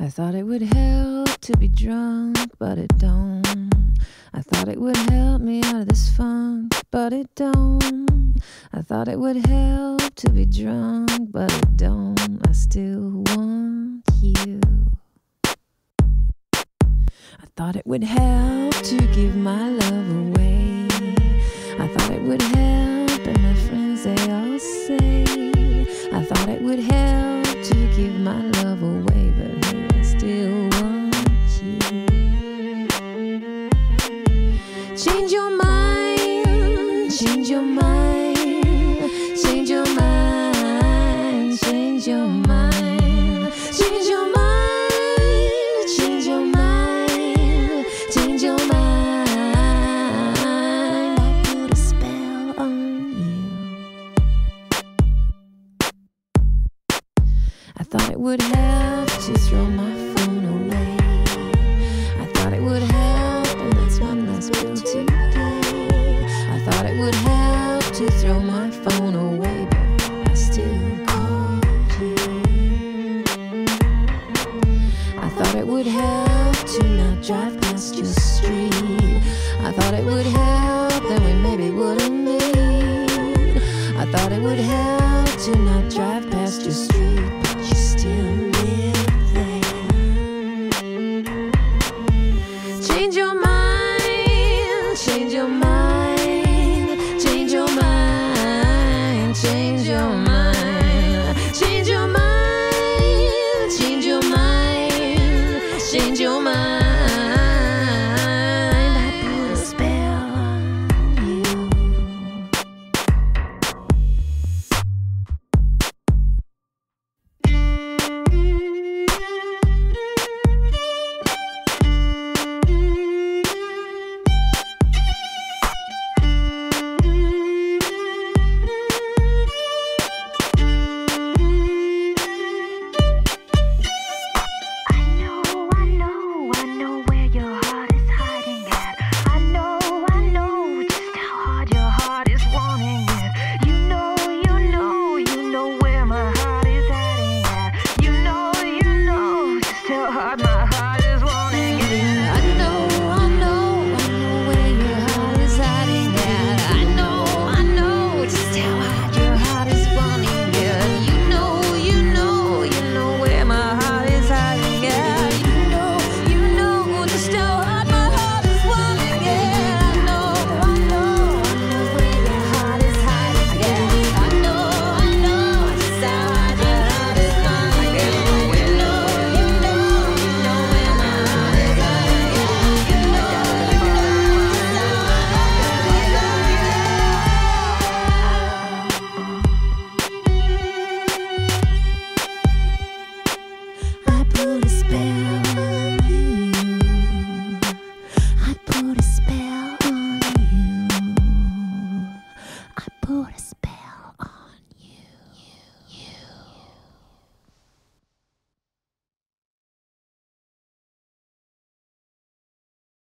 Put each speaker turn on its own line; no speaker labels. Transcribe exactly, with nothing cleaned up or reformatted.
I thought it would help to be drunk, but it don't. I thought it would help me out of this funk, but it don't. I thought it would help to be drunk, but it don't. I still want you. I thought it would help to give my love away. I thought it would help, and my friends they all say. I thought it would help to give my love away, but hey, I still want you. Change your mind, change your mind, change your mind, change your mind, change your mind, change your mind, change your mind. I put a spell on you. I thought it would help to throw my phone away. I thought it would help, and that's one less bill to pay. I thought it would help to throw my phone away, but I still called you. I thought it would help to not drive past your street. I thought it would help, then we maybe wouldn't meet. I thought it would help to not drive past your street, but you still live there. Change your mind, change your mind, change your mind, change your mind, change your mind, change your mind, change your mind. I put a spell on you. I put a spell on you. I put a spell on you. I put a spell.